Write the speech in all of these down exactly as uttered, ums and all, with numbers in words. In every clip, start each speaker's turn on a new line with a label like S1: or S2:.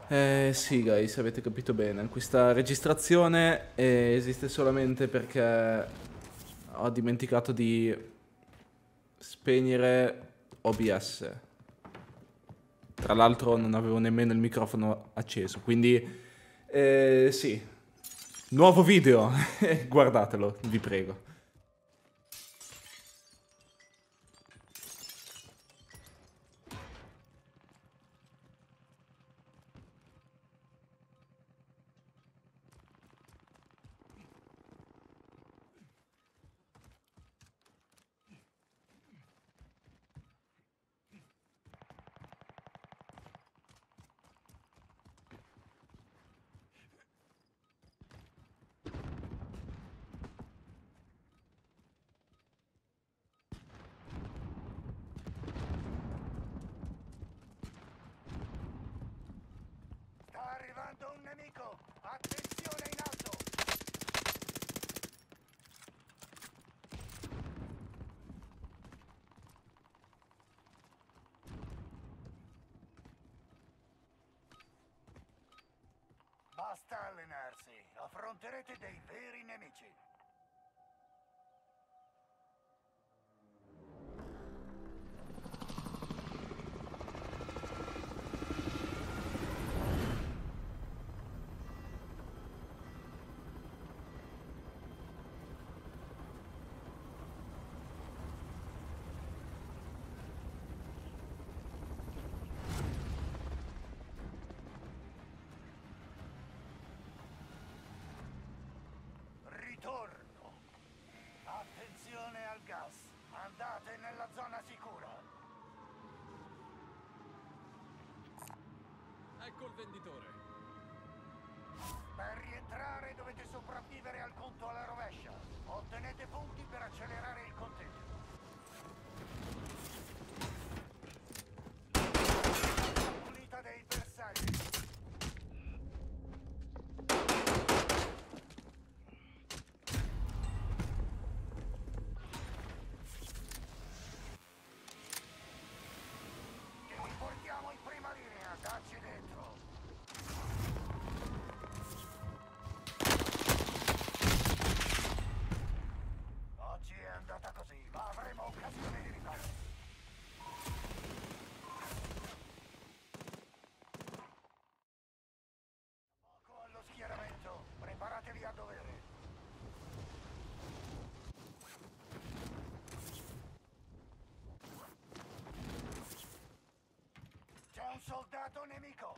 S1: Eh sì, guys, avete capito bene. Questa registrazione eh, esiste solamente perché ho dimenticato di spegnere O B S. Tra l'altro non avevo nemmeno il microfono acceso, quindi eh, sì, nuovo video, guardatelo, vi prego.
S2: Sta arrivando un nemico! Attenzione in alto! Basta allenarsi, affronterete dei veri nemici. Ritorno. Attenzione al gas. Andate nella zona sicura.
S3: Ecco il venditore.
S2: Per rientrare dovete sopravvivere al conto alla rovescia. Ottenete punti per accelerare il conteggio. Pulita dei bersagli. Che vi portiamo in prima linea, dacci dentro. Oggi è andata così, ma avremo occasione di rifarlo. Poco allo schieramento, preparatevi a dovere. C'è un soldato nemico!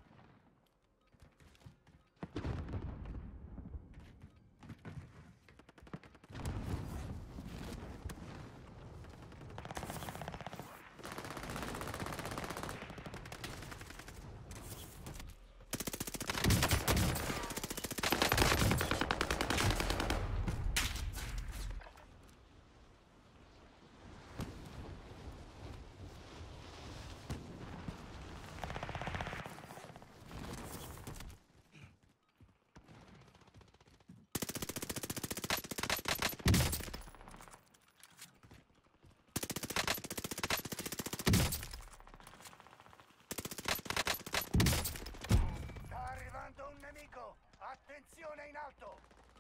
S2: Sta arrivando un nemico! Attenzione in alto!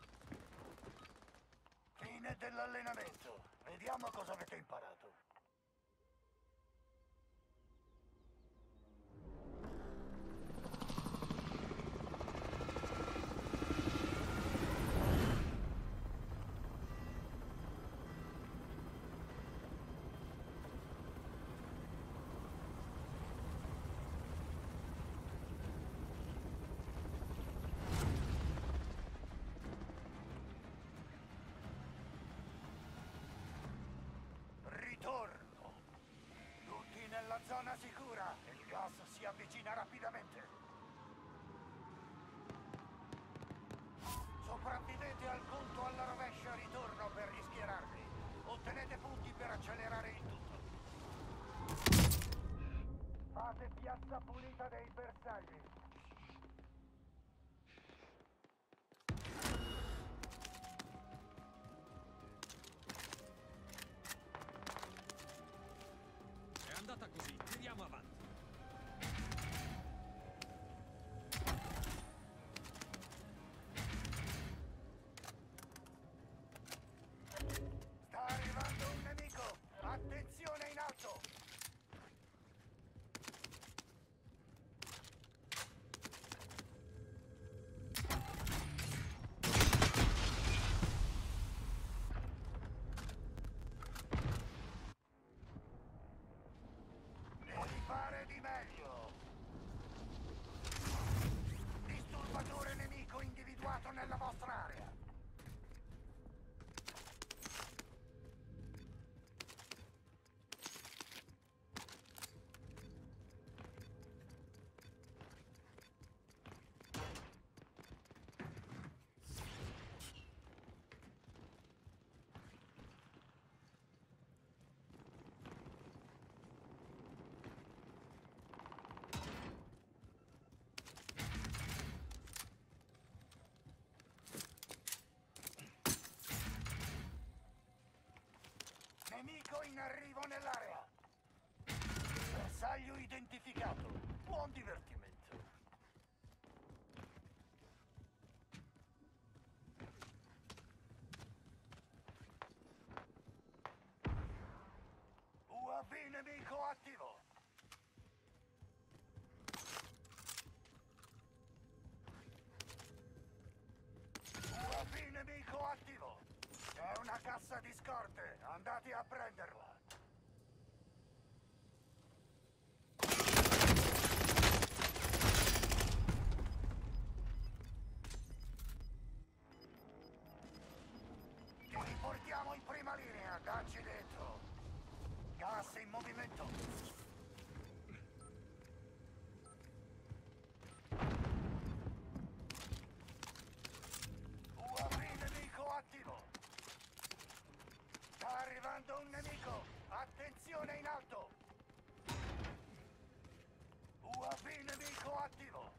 S2: Fine dell'allenamento. Vediamo cosa avete imparato. Ritorno. Tutti nella zona sicura. Il gas si avvicina rapidamente. Sopravvivete al conto alla rovescia ritorno per rischierarvi. Ottenete punti per accelerare il tutto. Fate piazza pulita dei bersagli.
S3: È andata così, tiriamo avanti.
S2: Una cassa di scorte, andate a prenderla. Ti riportiamo in prima linea, dacci dentro. Gas in movimento. U A V nemico attivo. Sta arrivando un nemico. Attenzione in alto. U A V nemico attivo.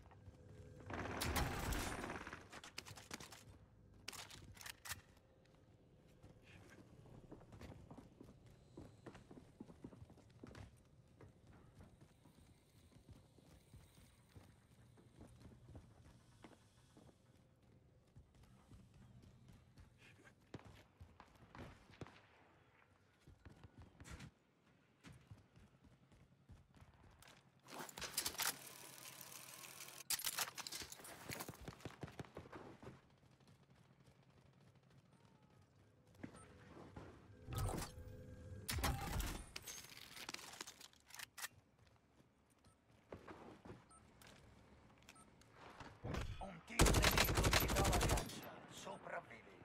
S2: Un team nemico ti dà la caccia. Sopravvivi.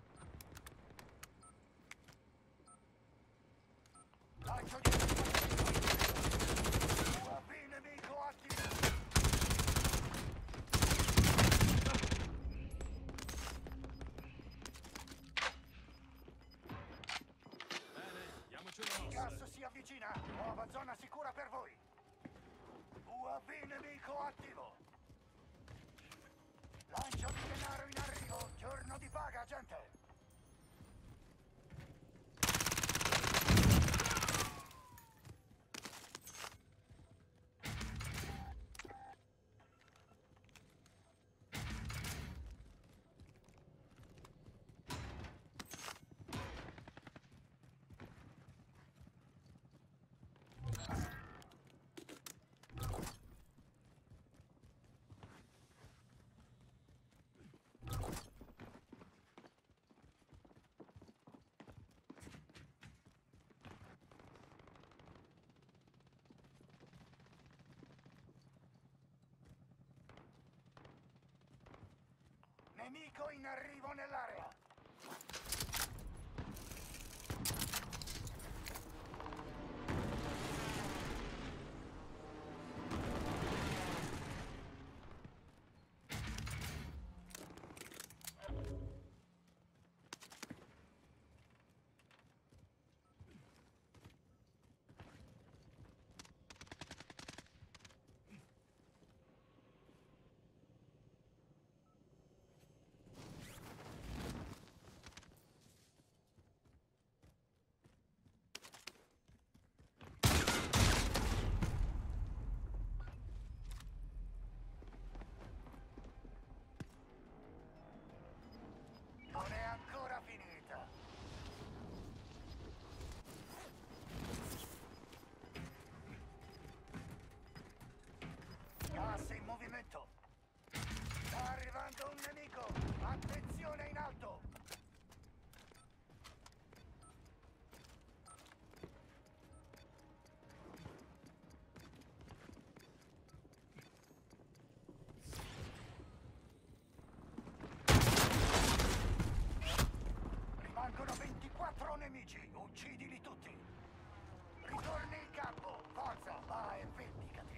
S2: Lancio di U A V nemico attivo.
S3: Bene, diamoci
S2: Il
S3: una
S2: gas
S3: mossa.
S2: si avvicina. Nuova zona sicura per voi. U A V nemico attivo. Lancio di denaro in arrivo. Giorno di paga, gente. Nemico in arrivo nell'area. Non è ancora finita. Gas in movimento. Sta arrivando un nemico. Attenzione in alto. Rimangono ventiquattro nemici. Uccidili tutti. Ritorni in campo. Forza, va e vendicati.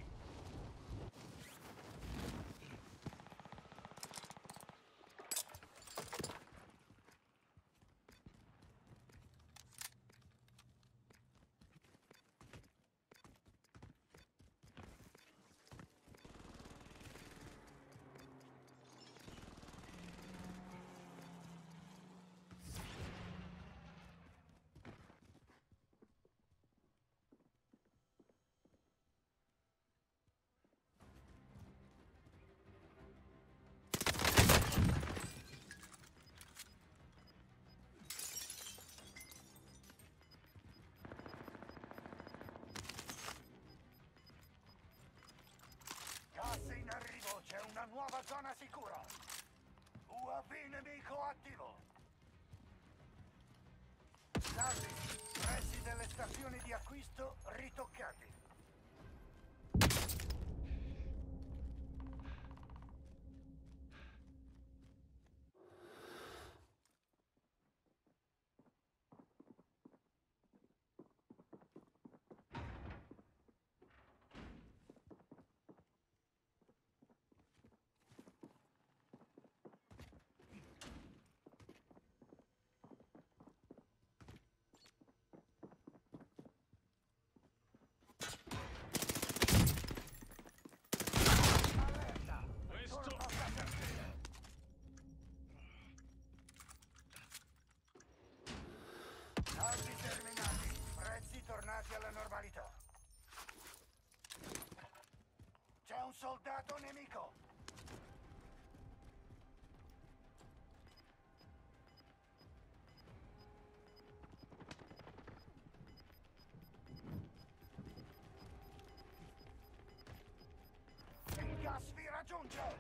S2: Gas in arrivo, c'è una nuova zona sicura. U A V nemico attivo. Salve, prezzi delle stazioni di acquisto ritoccati. Saldi terminati, prezzi tornati alla normalità. C'è un soldato nemico. Il gas vi raggiunge.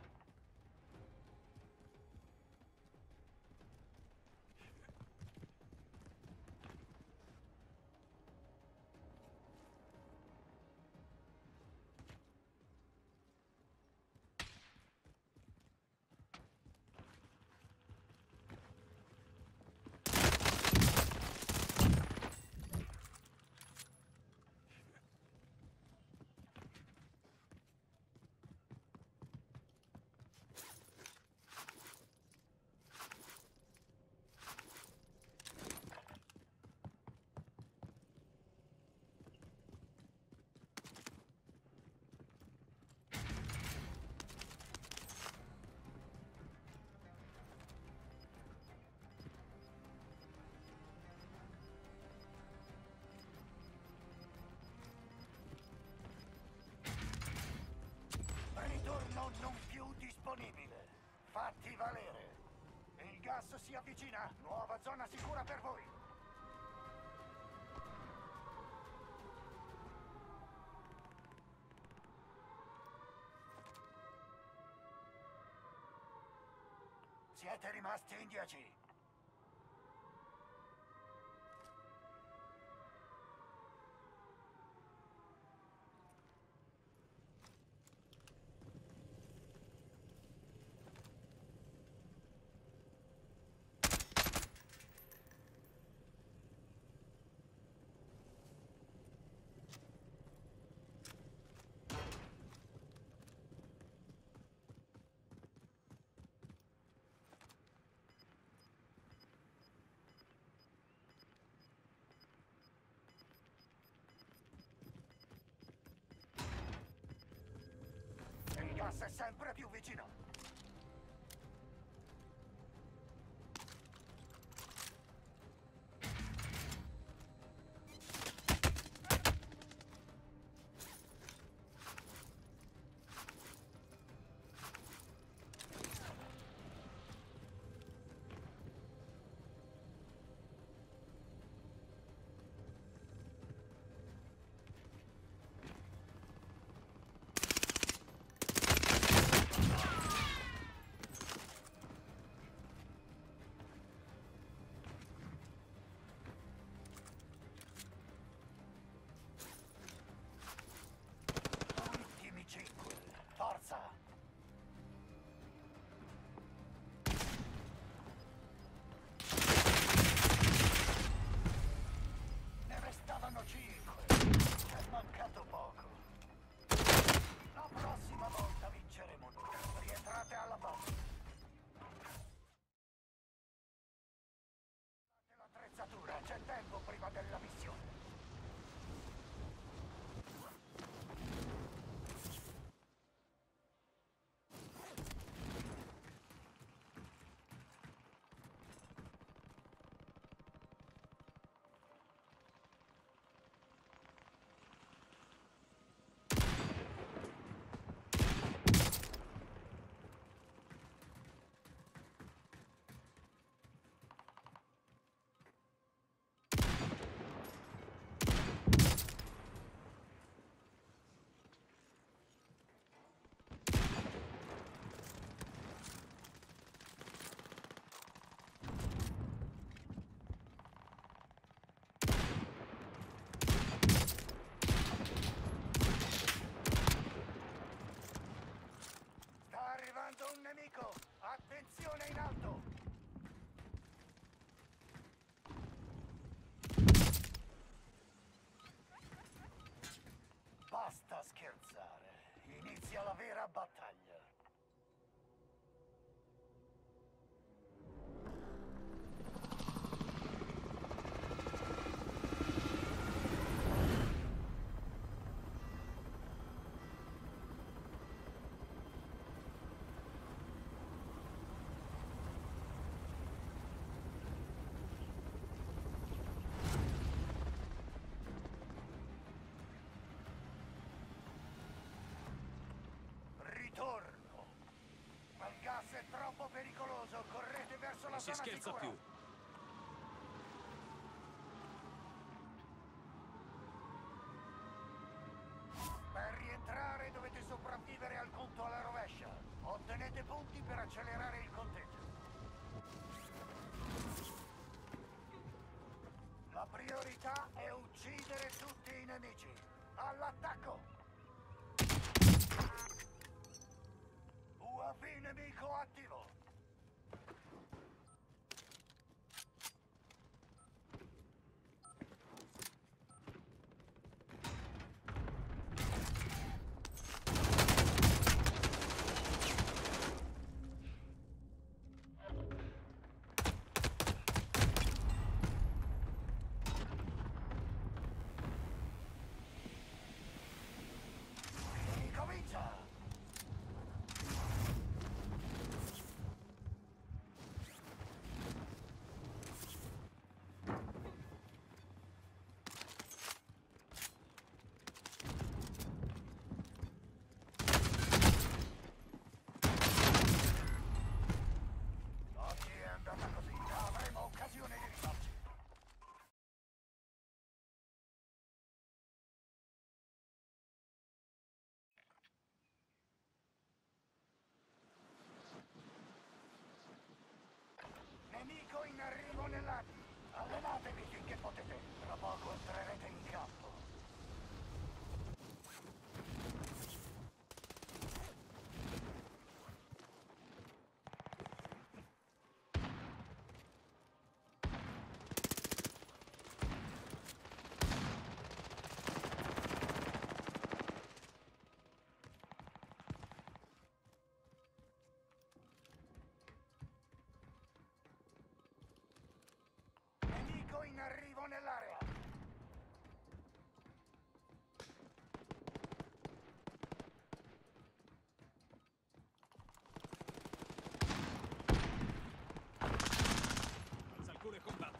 S2: Ritorno non più disponibile. Fatti valere. Il gas si avvicina. Nuova zona sicura per voi. Siete rimasti in dieci. Il gas è sempre più vicino. Ultimi cinque. Forza! Ne restavano cinque. È mancato poco. La prossima volta vinceremo noi. Rientrate alla base. L'attrezzatura, c'è tempo prima della missione. Precisione in alto! Basta scherzare. Inizia la vera battaglia. Ritorno. Ma il gas è troppo pericoloso. Correte verso la
S3: Non si
S2: zona
S3: scherza
S2: sicura.
S3: più.
S2: Per rientrare dovete sopravvivere al conto alla rovescia. Ottenete punti per accelerare il conteggio. La priorità è uccidere tutti i nemici. All'attacco! U A V nemico attivo! Comincia! Oggi è andata così, avremo occasione di rifarci. Nemico in arrivo nell'area. Allenatevi finché potete. Tra poco entrerete in campo. Nemico in arrivo nell'area.
S3: Alza il culo e combatti.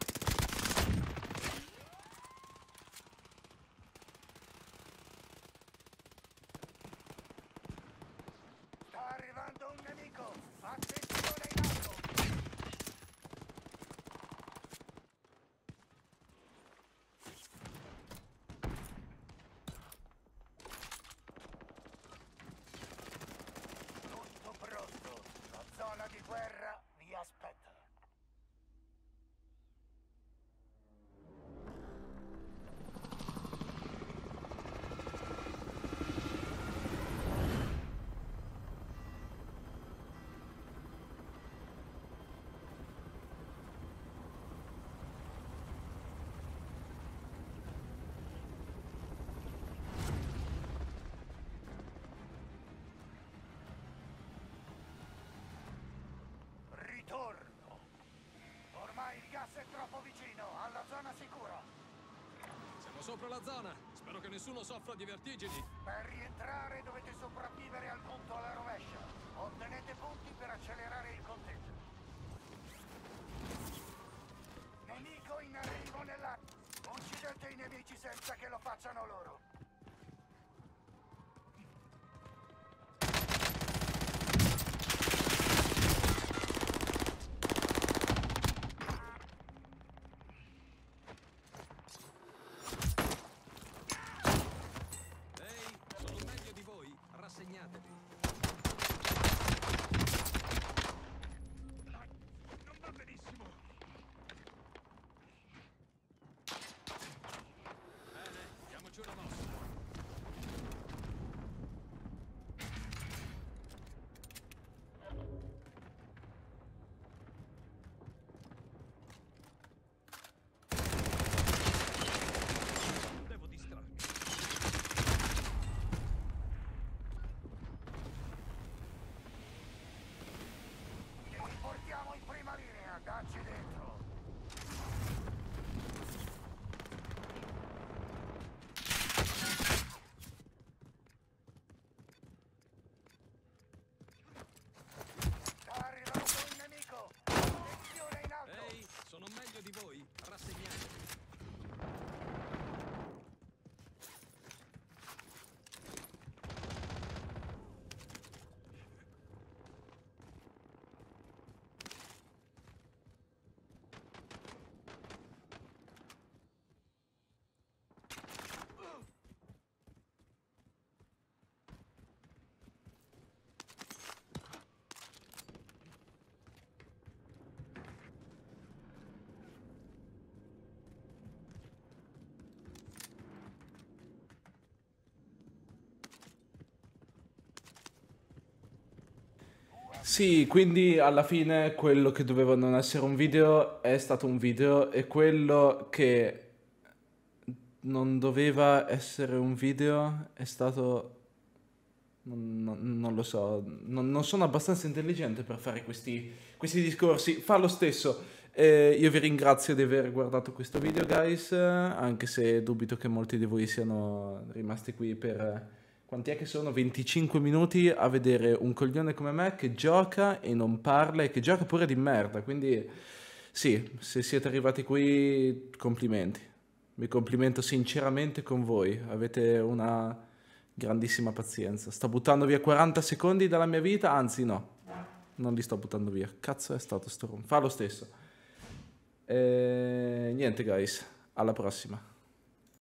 S2: Sta arrivando un nemico. Attenzione in alto. Tutto pronto. La zona di guerra vi aspetta. Ritorno. Ormai il gas è troppo vicino, alla zona sicura.
S3: Siamo sopra la zona. Spero che nessuno soffra di vertigini.
S2: Per rientrare dovete sopravvivere al conto alla rovescia. Ottenete punti per accelerare il conteggio. Nemico in arrivo nell'area. Uccidete i nemici senza che lo facciano loro.
S3: Ehi, sono meglio di voi. Rassegnatevi. Non va benissimo. Bene, diamoci una mossa.
S1: Sì, quindi alla fine quello che doveva non essere un video è stato un video e quello che non doveva essere un video è stato... Non, non- non lo so, non, non sono abbastanza intelligente per fare questi, questi discorsi. Fa lo stesso. Eh, io vi ringrazio di aver guardato questo video, guys, eh, anche se dubito che molti di voi siano rimasti qui per... eh, Quanti è che sono? venticinque minuti a vedere un coglione come me che gioca e non parla e che gioca pure di merda. Quindi sì, se siete arrivati qui, complimenti. Mi complimento sinceramente con voi. Avete una grandissima pazienza. Sto buttando via quaranta secondi dalla mia vita, anzi no, non li sto buttando via. Cazzo è stato sto rom- Fa lo stesso. E... Niente, guys, alla prossima.